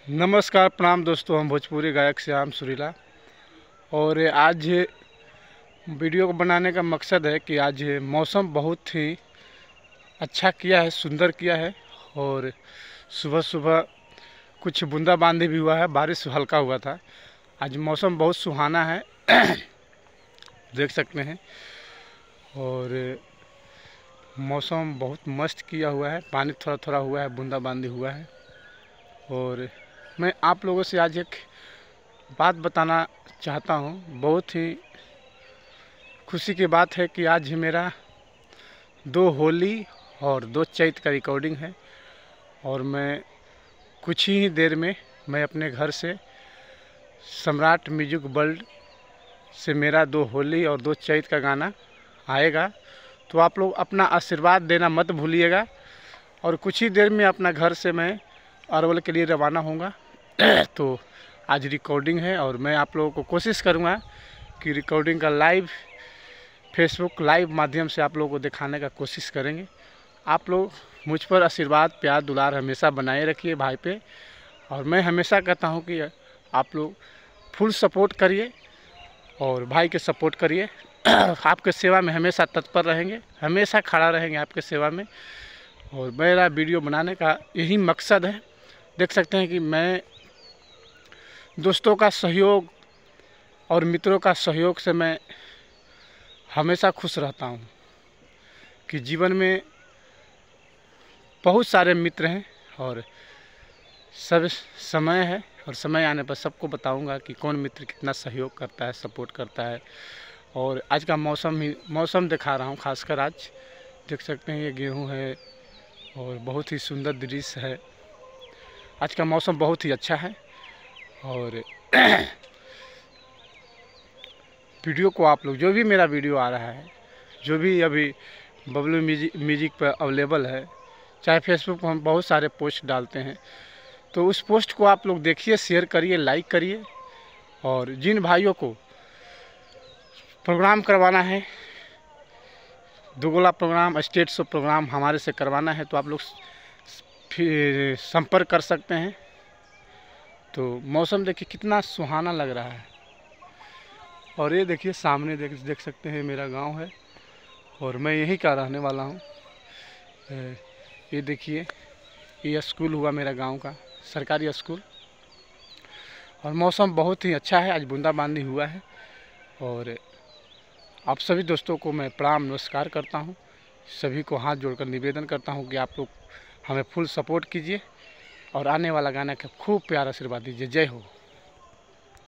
नमस्कार प्रणाम दोस्तों, हम भोजपुरी गायक श्याम सुरीला। और आज वीडियो को बनाने का मकसद है कि आज मौसम बहुत ही अच्छा किया है, सुंदर किया है। और सुबह सुबह कुछ बूंदाबांदी भी हुआ है, बारिश हल्का हुआ था। आज मौसम बहुत सुहाना है देख सकते हैं। और मौसम बहुत मस्त किया हुआ है, पानी थोड़ा थोड़ा हुआ है, बूंदाबांदी हुआ है। और मैं आप लोगों से आज एक बात बताना चाहता हूँ। बहुत ही खुशी की बात है कि आज मेरा 2 होली और 2 चैत का रिकॉर्डिंग है। और मैं कुछ ही देर में मैं अपने घर से सम्राट म्यूजिक वर्ल्ड से मेरा 2 होली और 2 चैत का गाना आएगा। तो आप लोग अपना आशीर्वाद देना मत भूलिएगा। और कुछ ही देर में अपना घर से मैं अरवल के लिए रवाना होऊंगा। तो आज रिकॉर्डिंग है और मैं आप लोगों को कोशिश करूंगा कि रिकॉर्डिंग का लाइव फेसबुक लाइव माध्यम से आप लोगों को दिखाने का कोशिश करेंगे। आप लोग मुझ पर आशीर्वाद प्यार दुलार हमेशा बनाए रखिए भाई पे। और मैं हमेशा कहता हूं कि आप लोग फुल सपोर्ट करिए और भाई के सपोर्ट करिए। आपके सेवा में हमेशा तत्पर रहेंगे, हमेशा खड़ा रहेंगे आपके सेवा में। और मेरा वीडियो बनाने का यही मकसद है। देख सकते हैं कि मैं दोस्तों का सहयोग और मित्रों का सहयोग से मैं हमेशा खुश रहता हूं कि जीवन में बहुत सारे मित्र हैं और सब समय है। और समय आने पर सबको बताऊंगा कि कौन मित्र कितना सहयोग करता है, सपोर्ट करता है। और आज का मौसम दिखा रहा हूं, खासकर आज देख सकते हैं ये गेहूं है और बहुत ही सुंदर दृश्य है। आज का मौसम बहुत ही अच्छा है। और वीडियो को आप लोग, जो भी मेरा वीडियो आ रहा है, जो भी अभी बबलू म्यूजिक पर अवेलेबल है, चाहे फेसबुक पर हम बहुत सारे पोस्ट डालते हैं, तो उस पोस्ट को आप लोग देखिए, शेयर करिए, लाइक करिए। और जिन भाइयों को प्रोग्राम करवाना है, दुगोला प्रोग्राम, स्टेज शो प्रोग्राम हमारे से करवाना है, तो आप लोग फिर संपर्क कर सकते हैं। तो मौसम देखिए कितना सुहाना लग रहा है। और ये देखिए सामने देख सकते हैं मेरा गांव है और मैं यहीं का रहने वाला हूं। ये देखिए ये स्कूल हुआ मेरा गांव का, सरकारी स्कूल। और मौसम बहुत ही अच्छा है, आज बूंदाबांदी हुआ है। और आप सभी दोस्तों को मैं प्रणाम नमस्कार करता हूं। सभी को हाथ जोड़कर निवेदन करता हूं कि आप लोग हमें फुल सपोर्ट कीजिए और आने वाला गाना का खूब प्यार आशीर्वाद दीजिए। जय हो।